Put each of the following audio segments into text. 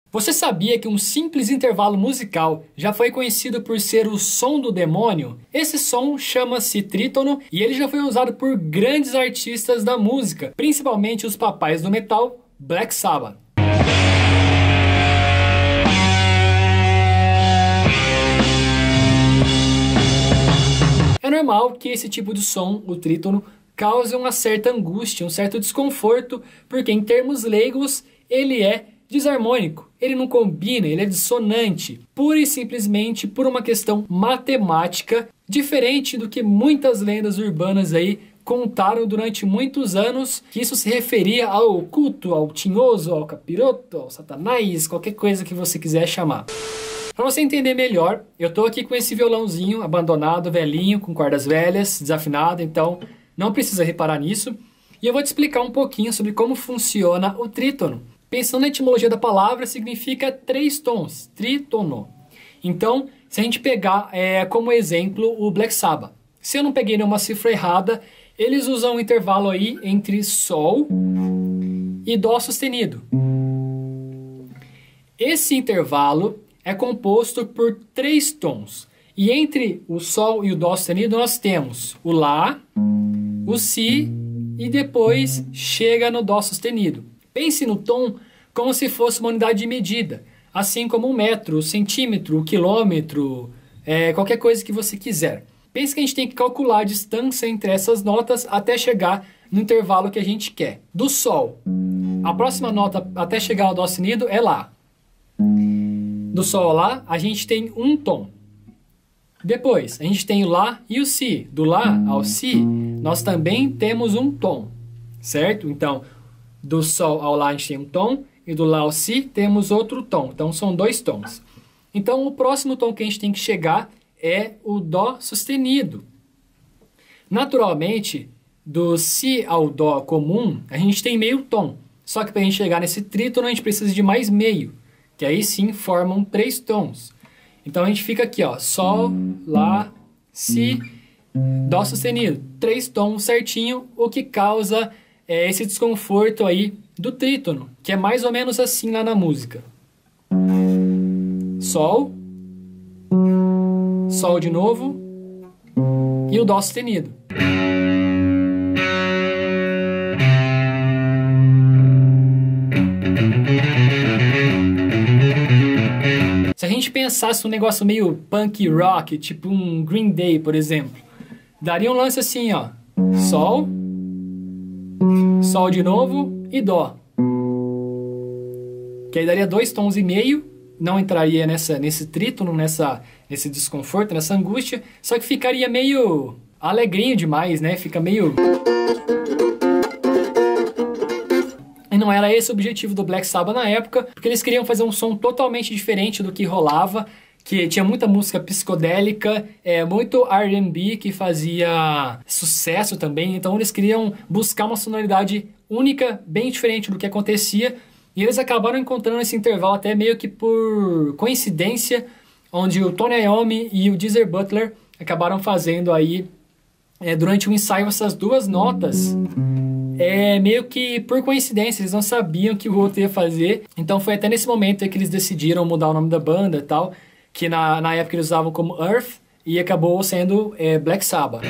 Você sabia que um simples intervalo musical já foi conhecido por ser o som do demônio? Esse som chama-se trítono e ele já foi usado por grandes artistas da música, principalmente os papais do metal, Black Sabbath. É normal que esse tipo de som, o trítono, cause uma certa angústia, um certo desconforto, porque em termos leigos ele é desarmônico, ele não combina, ele é dissonante, pura e simplesmente por uma questão matemática, diferente do que muitas lendas urbanas aí contaram durante muitos anos, que isso se referia ao culto, ao tinhoso, ao capiroto, ao satanás, qualquer coisa que você quiser chamar. Para você entender melhor, eu tô aqui com esse violãozinho abandonado, velhinho, com cordas velhas, desafinado, então não precisa reparar nisso. E eu vou te explicar um pouquinho sobre como funciona o trítono. Pensando na etimologia da palavra, significa 3 tons, trítono. Então, se a gente pegar como exemplo o Black Sabbath, se eu não peguei nenhuma cifra errada, eles usam um intervalo aí entre Sol e Dó sustenido. Esse intervalo é composto por 3 tons. E entre o Sol e o Dó sustenido nós temos o Lá, o Si e depois chega no Dó sustenido. Pense no tom como se fosse uma unidade de medida, assim como um metro, o centímetro, o quilômetro, qualquer coisa que você quiser. Pense que a gente tem que calcular a distância entre essas notas até chegar no intervalo que a gente quer. Do Sol, a próxima nota até chegar ao Dó sustenido é Lá. Do Sol ao Lá, a gente tem um tom. Depois, a gente tem o Lá e o Si. Do Lá ao Si, nós também temos um tom, certo? Então, do Sol ao Lá a gente tem um tom, e do Lá ao Si temos outro tom. Então são 2 tons. Então o próximo tom que a gente tem que chegar é o Dó sustenido. Naturalmente, do Si ao Dó comum, a gente tem meio tom. Só que para a gente chegar nesse trítono, a gente precisa de mais meio, que aí sim formam 3 tons. Então a gente fica aqui, ó, Sol, Lá, Si, Dó sustenido. 3 tons certinho, o que causa esse desconforto aí do trítono, que é mais ou menos assim lá na música. Sol, Sol de novo e o Dó sustenido. Se a gente pensasse um negócio meio punk rock, tipo um Green Day, por exemplo, daria um lance assim, ó, Sol, Sol de novo e Dó. Que aí daria 2 tons e meio, não entraria nesse trítono, nesse desconforto, nessa angústia, só que ficaria meio alegrinho demais, né? Fica meio... E não era esse o objetivo do Black Sabbath na época, porque eles queriam fazer um som totalmente diferente do que rolava, que tinha muita música psicodélica, muito R&B que fazia sucesso também, então eles queriam buscar uma sonoridade única, bem diferente do que acontecia, e eles acabaram encontrando esse intervalo até meio que por coincidência, onde o Tony Iommi e o Geezer Butler acabaram fazendo aí, durante o ensaio, essas 2 notas, meio que por coincidência, eles não sabiam que o outro ia fazer, então foi até nesse momento que eles decidiram mudar o nome da banda e tal, que na época eles usavam como Earth, e acabou sendo Black Sabbath.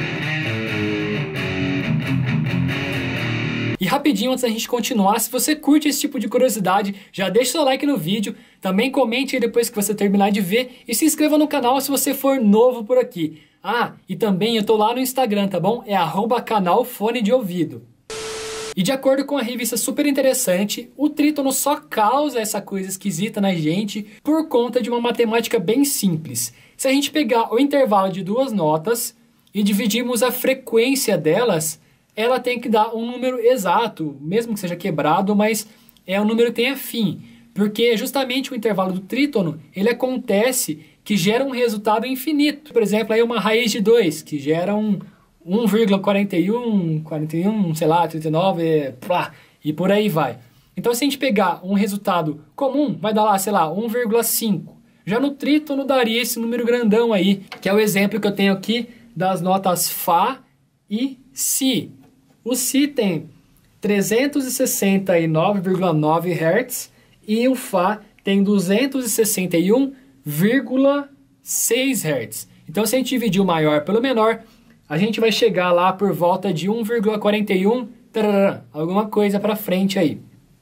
E rapidinho, antes da gente continuar, se você curte esse tipo de curiosidade, já deixa o seu like no vídeo, também comente aí depois que você terminar de ver, e se inscreva no canal se você for novo por aqui. Ah, e também eu tô lá no Instagram, tá bom? É @canal Fone de Ouvido. E de acordo com a revista super interessante, o trítono só causa essa coisa esquisita na gente por conta de uma matemática bem simples. Se a gente pegar o intervalo de 2 notas e dividirmos a frequência delas, ela tem que dar um número exato, mesmo que seja quebrado, mas é um número que tenha fim. Porque justamente o intervalo do trítono, ele acontece que gera um resultado infinito. Por exemplo, aí uma raiz de 2, que gera 1,41, 41, sei lá, 39, e por aí vai. Então, se a gente pegar um resultado comum, vai dar lá, sei lá, 1,5. Já no trítono daria esse número grandão aí, que é o exemplo que eu tenho aqui das notas Fá e Si. O Si tem 369,9 Hz e o Fá tem 261,6 Hz. Então, se a gente dividir o maior pelo menor, a gente vai chegar lá por volta de 1,41, alguma coisa para frente aí.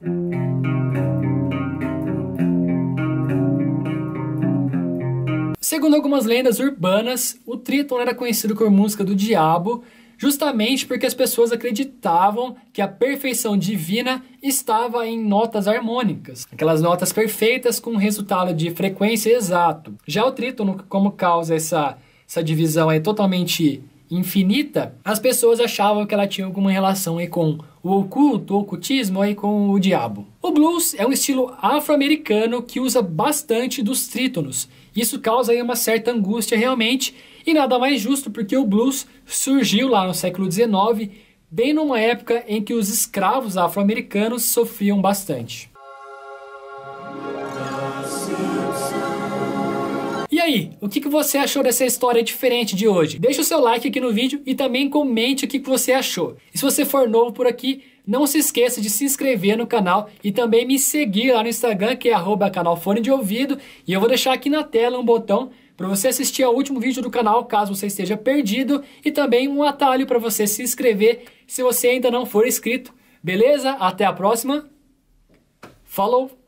Segundo algumas lendas urbanas, o trítono era conhecido como música do diabo, justamente porque as pessoas acreditavam que a perfeição divina estava em notas harmônicas, aquelas notas perfeitas com resultado de frequência exato. Já o trítono, como causa essa divisão aí totalmente infinita, as pessoas achavam que ela tinha alguma relação aí com o oculto, o ocultismo aí com o diabo. O blues é um estilo afro-americano que usa bastante dos trítonos. Isso causa aí uma certa angústia realmente, e nada mais justo porque o blues surgiu lá no século XIX, bem numa época em que os escravos afro-americanos sofriam bastante. E aí, o que você achou dessa história diferente de hoje? Deixa o seu like aqui no vídeo e também comente o que você achou. E se você for novo por aqui, não se esqueça de se inscrever no canal e também me seguir lá no Instagram, que é @canalfonedeouvido. E eu vou deixar aqui na tela um botão para você assistir ao último vídeo do canal, caso você esteja perdido, e também um atalho para você se inscrever se você ainda não for inscrito. Beleza? Até a próxima. Falou!